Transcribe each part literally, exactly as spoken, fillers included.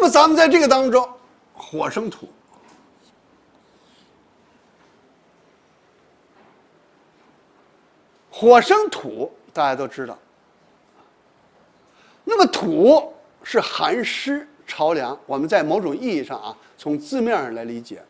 那么咱们在这个当中，火生土，火生土，大家都知道。那么土是寒湿潮凉，我们在某种意义上啊，从字面上来理解。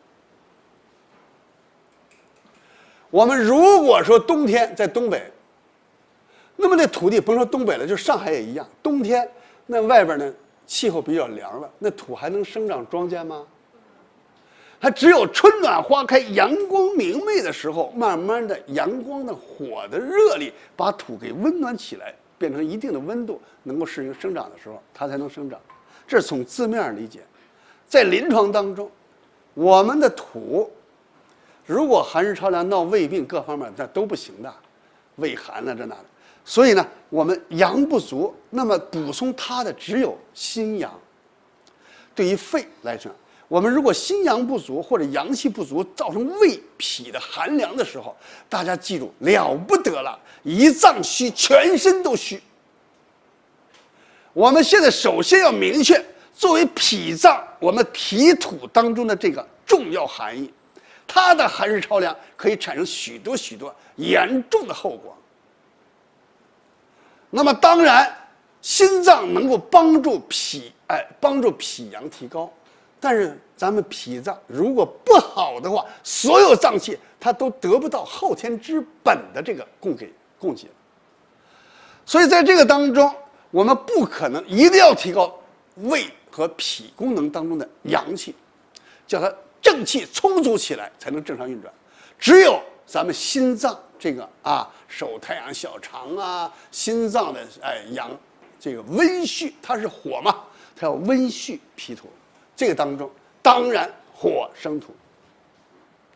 我们如果说冬天在东北，那么那土地甭说东北了，就上海也一样，冬天那外边呢气候比较凉了，那土还能生长庄稼吗？它只有春暖花开、阳光明媚的时候，慢慢的阳光的火的热力把土给温暖起来，变成一定的温度，能够适应生长的时候，它才能生长。这是从字面理解。在临床当中，我们的土如果寒湿潮凉、闹胃病各方面那都不行的，胃寒了这那的。所以呢，我们阳不足，那么补充它的只有心阳。对于肺来讲，我们如果心阳不足或者阳气不足，造成胃脾的寒凉的时候，大家记住了不得了，一脏虚，全身都虚。我们现在首先要明确，作为脾脏，我们脾土当中的这个重要含义，它的寒湿潮凉可以产生许多许多严重的后果。那么当然，心脏能够帮助脾，哎，帮助脾阳提高。但是咱们脾脏如果不好的话，所有脏器它都得不到后天之本的这个供给供给了。所以在这个当中，我们不可能一定要提高胃和脾功能当中的阳气，叫它正气充足起来，才能正常运转。只有咱们心脏这个啊，手太阳小肠啊，心脏的哎阳这个温煦，它是火嘛，它要温煦脾土。这个当中，当然火生土，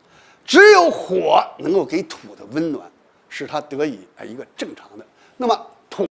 只有火能够给土的温暖，使它得以哎一个正常的。那么